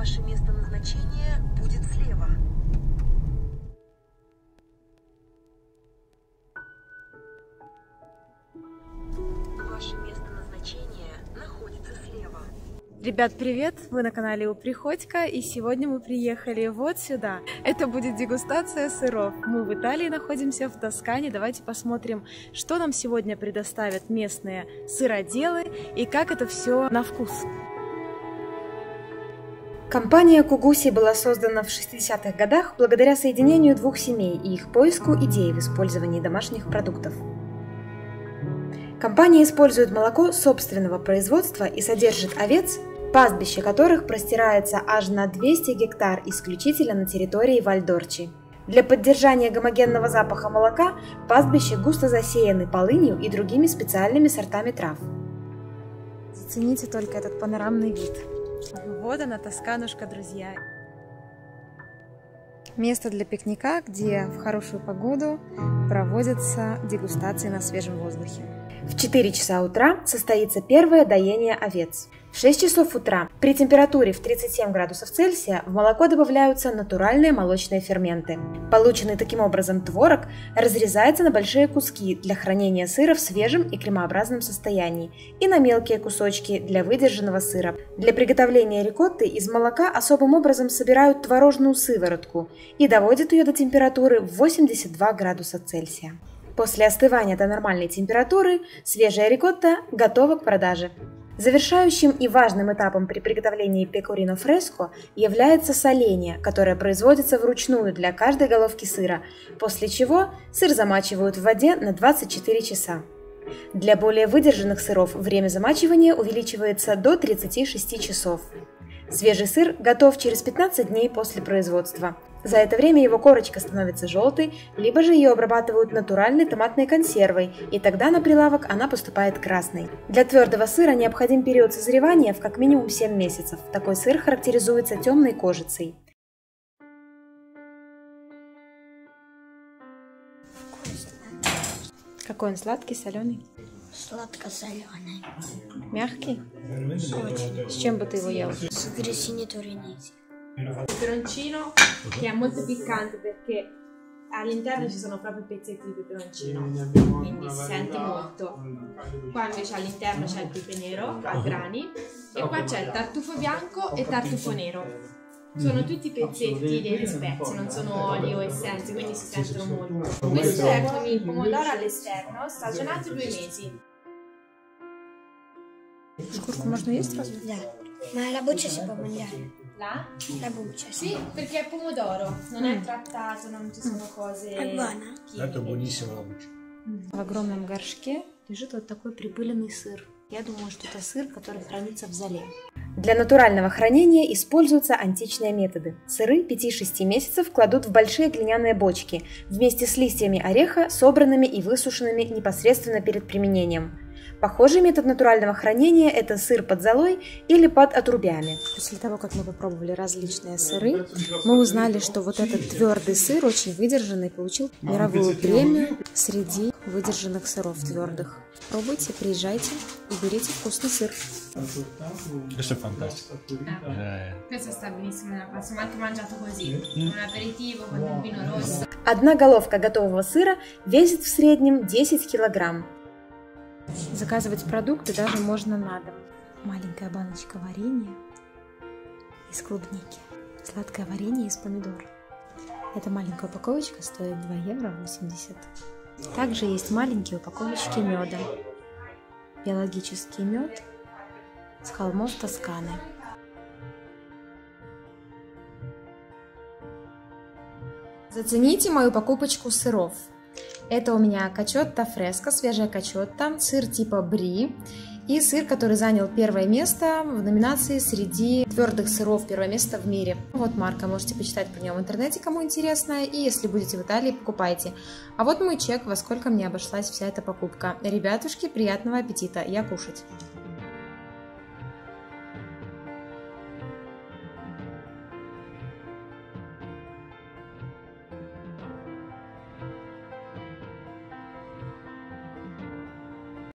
Ваше место назначения будет слева. Ваше место назначения находится слева. Ребят, привет! Вы на канале У Приходько, и сегодня мы приехали вот сюда. Это будет дегустация сыров. Мы в Италии находимся, в Тоскане. Давайте посмотрим, что нам сегодня предоставят местные сыроделы и как это все на вкус. Компания Кугуси была создана в 60-х годах благодаря соединению двух семей и их поиску идей в использовании домашних продуктов. Компания использует молоко собственного производства и содержит овец, пастбище которых простирается аж на 200 гектар исключительно на территории Валь-д'Орчи. Для поддержания гомогенного запаха молока пастбища густо засеяны полынью и другими специальными сортами трав. Зацените только этот панорамный вид. Вот она, Тосканушка, друзья. Место для пикника, где в хорошую погоду проводятся дегустации на свежем воздухе. В 4 часа утра состоится первое доение овец. В 6 часов утра при температуре в 37 градусов Цельсия в молоко добавляются натуральные молочные ферменты. Полученный таким образом творог разрезается на большие куски для хранения сыра в свежем и кремообразном состоянии и на мелкие кусочки для выдержанного сыра. Для приготовления рикотты из молока особым образом собирают творожную сыворотку и доводят ее до температуры в 82 градуса Цельсия. После остывания до нормальной температуры свежая рикотта готова к продаже. Завершающим и важным этапом при приготовлении пекорино фреско является соление, которое производится вручную для каждой головки сыра, после чего сыр замачивают в воде на 24 часа. Для более выдержанных сыров время замачивания увеличивается до 36 часов. Свежий сыр готов через 15 дней после производства. За это время его корочка становится желтой, либо же ее обрабатывают натуральной томатной консервой, и тогда на прилавок она поступает красной. Для твердого сыра необходим период созревания в как минимум 7 месяцев. Такой сыр характеризуется темной кожицей. Какой он сладкий, соленый? Сладко-соленый. Мягкий? Очень. С чем бы ты его ел? С грецини torinese. Peperoncino che è molto piccante perché all'interno ci sono proprio pezzetti di peperoncino, quindi si sente molto. Qua invece all'interno c'è il pepe nero a grani e qua c'è il tartufo bianco e tartufo nero. Sono tutti pezzetti delle spezie, non sono oli o essenze, quindi si sentono molto. Questo è con il pomodoro all'esterno, stagionato 2 mesi. Шкурку можно есть разве? Да. Ma la buccia si può mangiare? La? La buccia, sì. Sì, perché è pomodoro, non è trattato, non ci sono cose È buona? Это buonissima la buccia. В огромном горшке лежит вот такой припыленный сыр. Я думаю, что это сыр, который хранится в зале. Для натурального хранения используются античные методы. Сыры 5-6 месяцев кладут в большие глиняные бочки вместе с листьями ореха, собранными и высушенными непосредственно перед применением. Похожий метод натурального хранения – это сыр под золой или под отрубями. После того, как мы попробовали различные сыры, мы узнали, что вот этот твердый сыр, очень выдержанный, получил мировую премию среди выдержанных сыров твердых. Пробуйте, приезжайте и берите вкусный сыр. Questo è fantastico. Questo sta benissimo, l'ho anche mangiato così, un aperitivo con il vino rosso. Одна головка готового сыра весит в среднем 10 килограмм. Заказывать продукты даже можно на дом. Маленькая баночка варенья из клубники. Сладкое варенье из помидор. Эта маленькая упаковочка стоит 2,80 евро. Также есть маленькие упаковочки меда. Биологический мед с холмов Тосканы. Зацените мою покупочку сыров. Это у меня качотта фреско, свежая качотта, сыр типа бри и сыр, который занял первое место в номинации среди твердых сыров, первое место в мире. Вот марка, можете почитать про нее в интернете, кому интересно, и если будете в Италии, покупайте. А вот мой чек, во сколько мне обошлась вся эта покупка. Ребятушки, приятного аппетита, я кушать.